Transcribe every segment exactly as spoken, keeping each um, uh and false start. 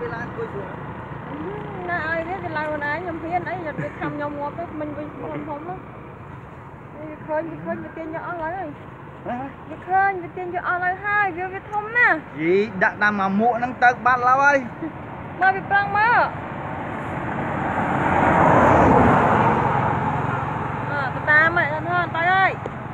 lan coi xuống nè ai biết cái lan này nhom phiền ấy giờ biết thăm nhom ngọt cái mình bị không không á khơi khơi cái tiền cho ăn lấy cái khơi cái tiền cho ăn lấy hai việc cái thông nè gì đã làm mà muộn năng tật bạn lao ơi mà bị prang mà à cái ta mày thân hơn tay ơi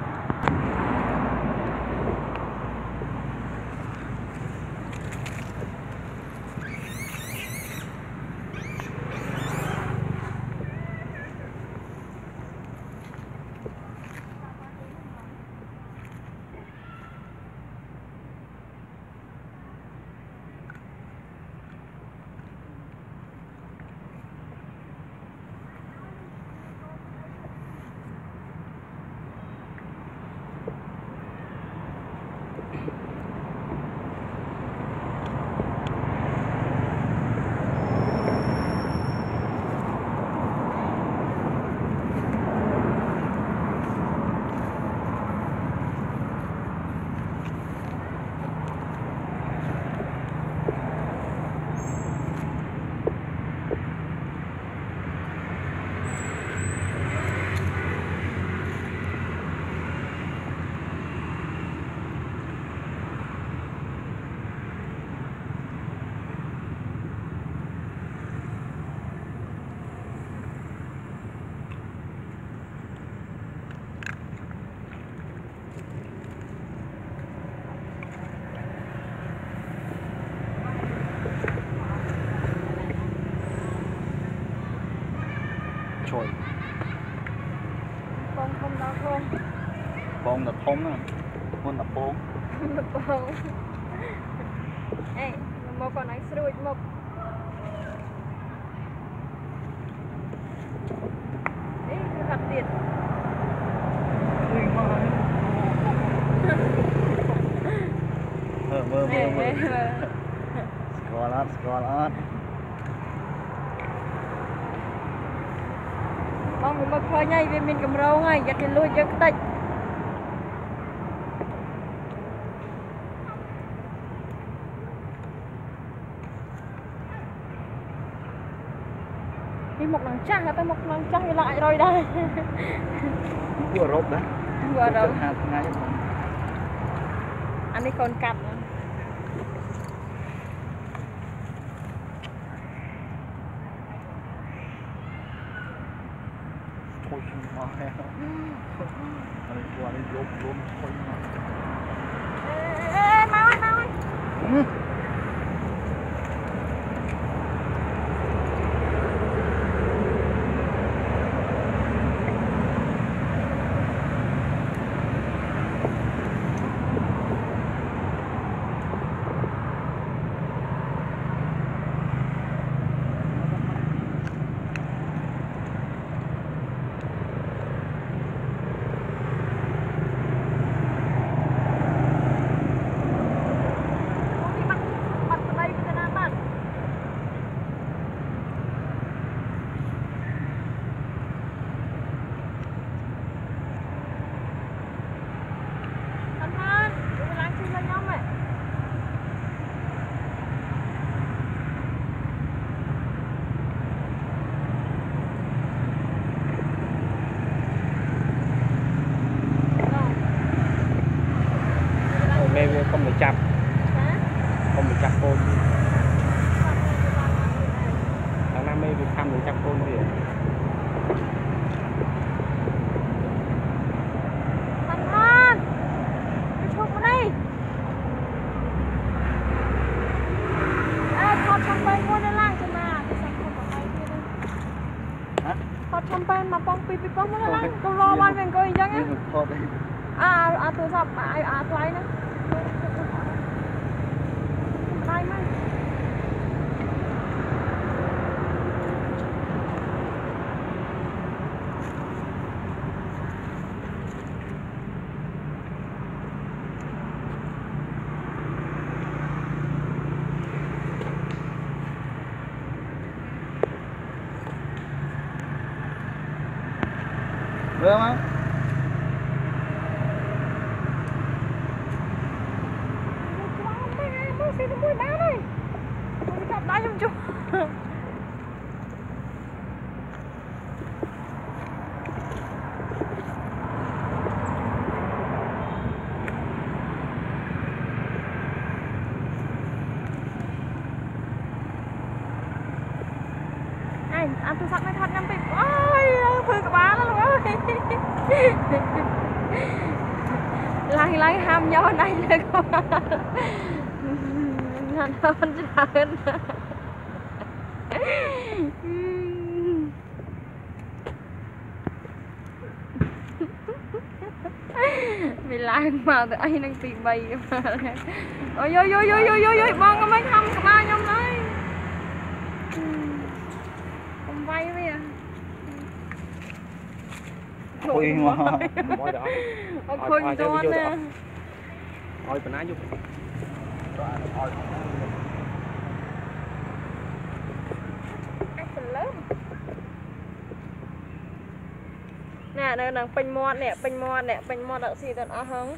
trời con không đâu không con là thông nè con là phong là phong ê một con anh sôi một ê cái mặt tiền mơ mơ mơ mơ scroll on scroll on con mà khơi nhây về mình cầm rau ngay giật lên lui cho cái tạch đi một lần chắc hay ta một lần chắc lại rồi đây vừa rộp đấy vừa rồi ngay anh đi con cặp thôi mà anh qua đi lốp lốp thôi mà ê mau ơi mau ơi không bị chặt không bị chặt côn tháng năm ấy bị thăm bị chặt côn gì thằng Hoan đi chụp vào đây ê thọt champagne ngồi lên lang cho mà cái sạch không có hay kia đây thọt champagne mà bong pi pi bong lên lang câu lo ban về coi chẳng á à à tôi sắp à à tôi nữa đây mà được không? Hãy subscribe cho kênh Ghiền Mì Gõ để không bỏ lỡ những video hấp dẫn. chọc đáy không chú anh ăn tôi sắp mới thật năm bị ôi phương cả ba luôn ơi lại lại ham nhau nàyเลยก็งานมันจะเดินเวลามาแต่ไอ้นั่งตีใบมาเลยโอ้ยโยโยโยโยโยโยมองก็ไม่ทำกับบ้านยอมเลยผมใบไหมอ่ะคุยมาเอาคุยตัวเนี่ย Ôi bà ná giúp nè nè đang pin mọt nè pin mọt nè pin mọt đợi xì tận á hứng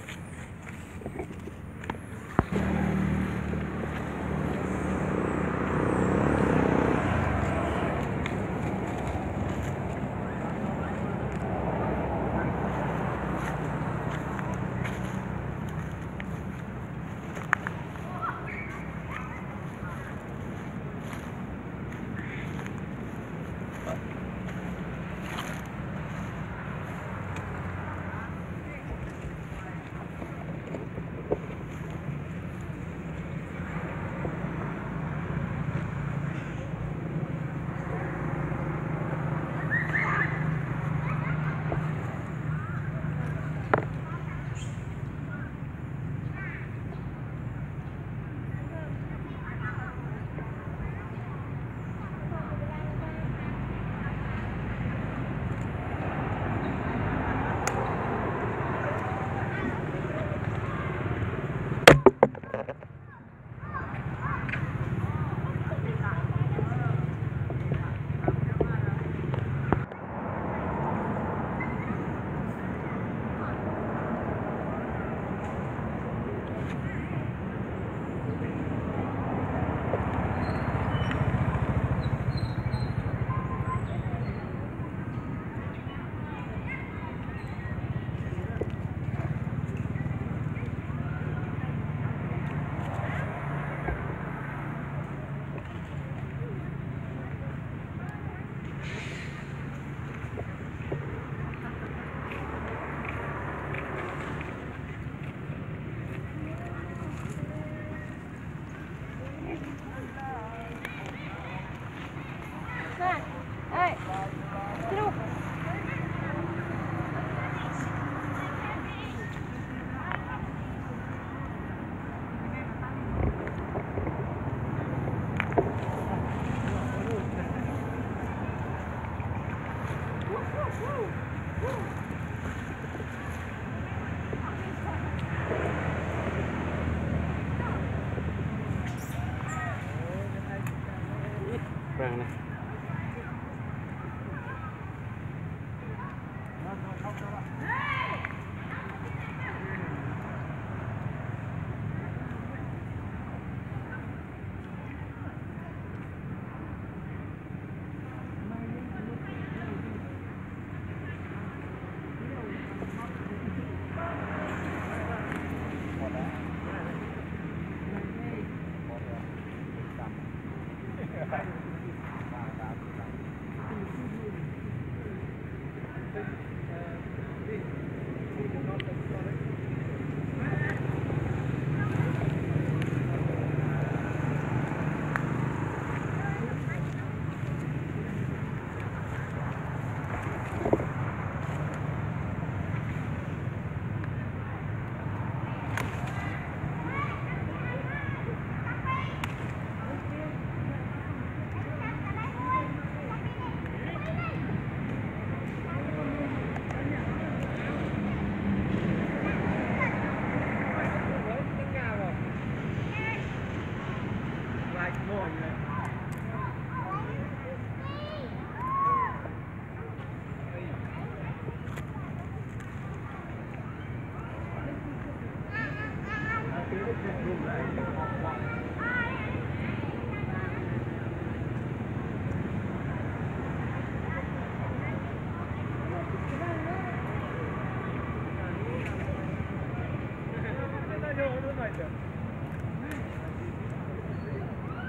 Vâng này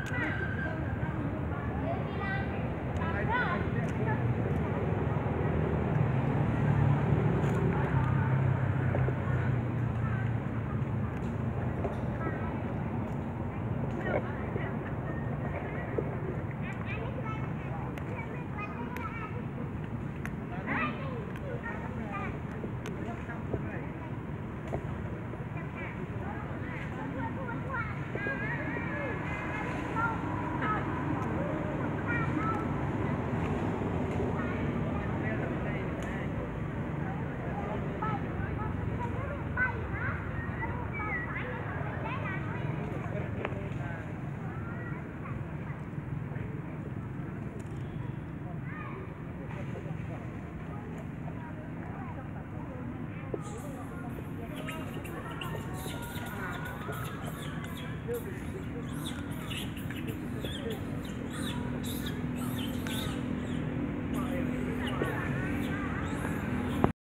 Thank you.